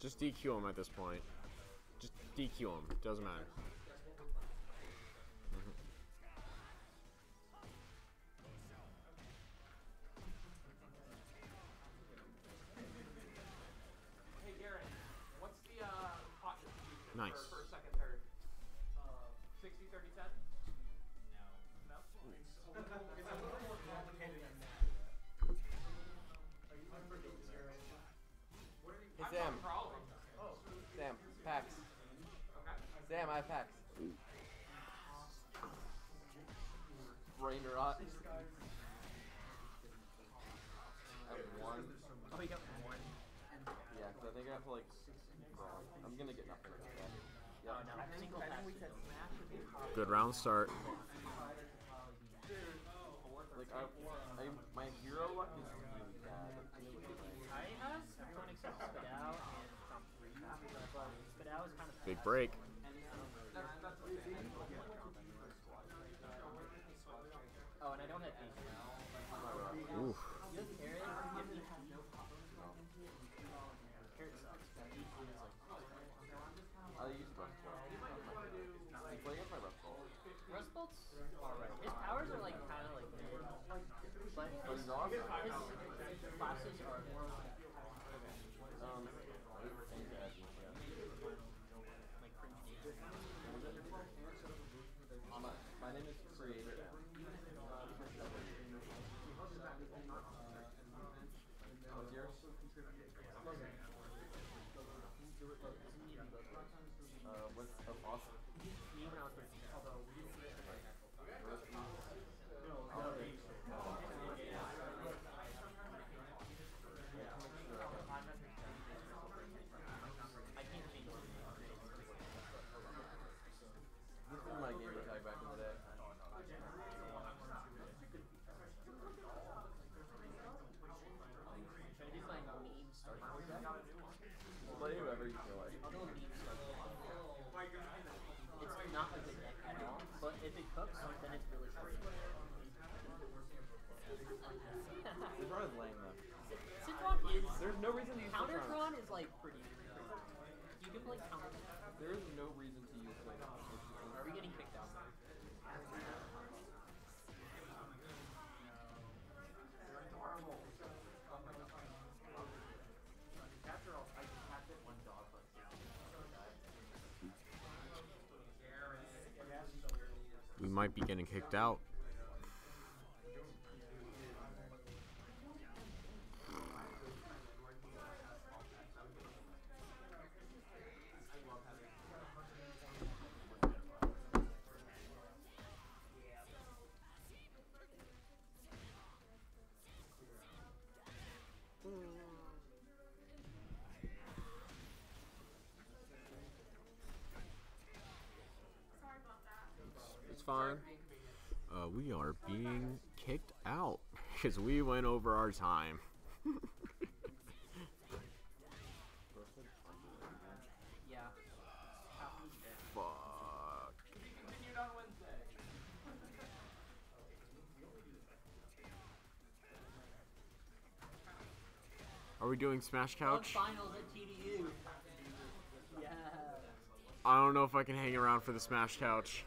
Just DQ him at this point. Just DQ him. Doesn't matter. Hey Garrett, what's the pot distribution Nice. for second, third? 60, 30, 10? No. No? It's a little more complicated than that. Hey Sam. Sam, packs. Okay. Sam, I have packs. Brain rot. I have one. Oh, you got one. Yeah, so I think I have to like. I'm gonna get nothing. Yeah. Oh, no. Single pack. Good round start. Like my hero luck is really bad. I have one except Spit Out and Trump 3. But Spit Out is kind of Big break. Oh, and I don't have these. Oof. You have carrot? Give me carrot sucks. I'll use Rust Bolt. You play against my Rust Bolt. Rust Bolt's alright. His powers are like kind of like mid. But his classes are like fringe nature. My name is Creator. What's yours? What's awesome? Me when I was 13. I can't change it. This was my gamer tag back in the day. Should I do like meme start? Play whoever you feel like. I'll go meme start. It's not a good deck at all, but if it cooks, then it's really great. This run is lame though. Citron is. There's no reason to use Countertron is like pretty. You can play Countertron. There is no reason to use Citron. Are we getting kicked out? We might be getting kicked out. It's fine. We are being kicked out because we went over our time. Yeah. Fuck. Continued on Wednesday. Are we doing Smash Couch? Finals at TDU. Yeah. I don't know if I can hang around for the Smash Couch.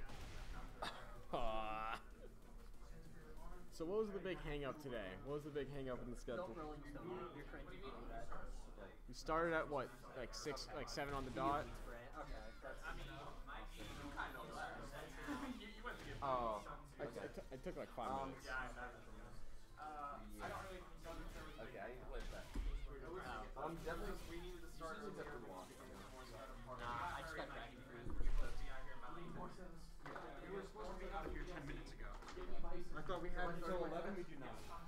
So what was the big hang up today? What was the big hang up in the schedule? Don't Rolling Stone. You're crazy to do that. We started at what, like 7 on the dot? Okay, that's. Oh. I took like 5 minutes. Okay, I need to play that. Definitely. We needed to start with the one. Nah, I just got Dragon Fruit. You were supposed to be out here 10 minutes ago. I thought we had until 11. We do not.